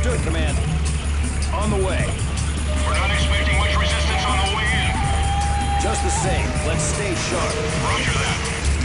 Understood, Command. On the way. We're not expecting much resistance on the way in. Just the same, let's stay sharp. Roger that.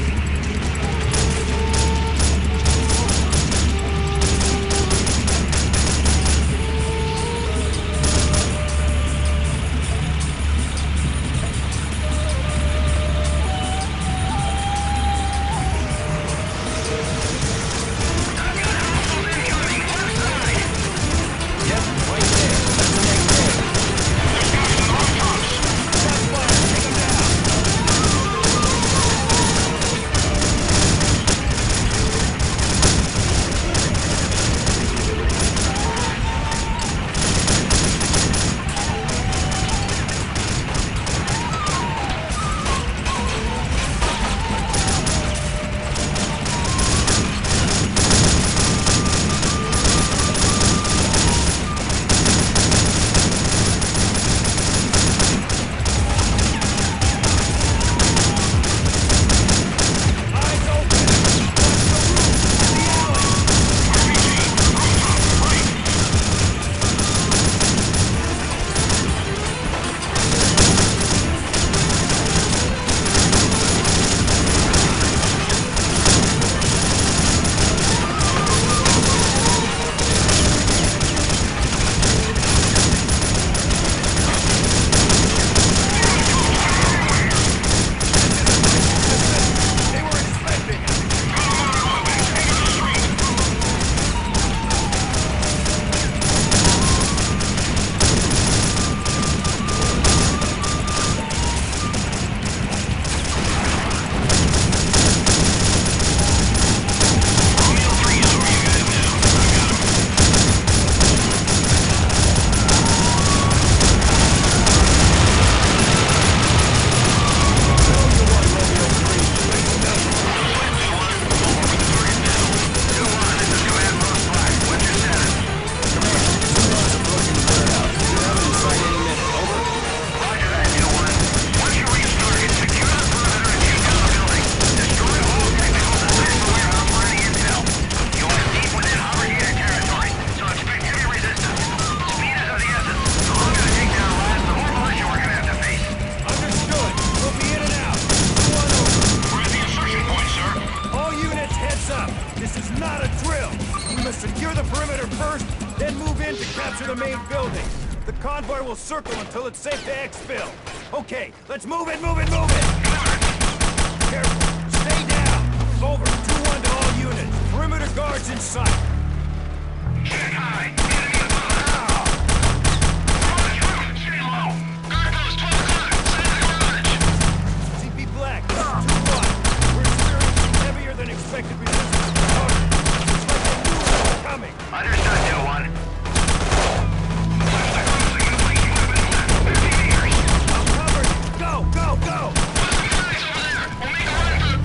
Circle until it's safe to exfil. Okay, let's move it, move it, move it! Careful, stay down! Over, 2-1 to all units. Perimeter guards in sight. Check high. Enemy above. Garage, stay low. Guard post 12 o'clock. Send the garage. CP Black, this is 2-1. We're experiencing heavier than expected resistance. It's like they knew it was coming. Understood, 2-1. Go, go, go! Put some guys over there. We'll make a run for the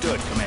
Understood, Commander.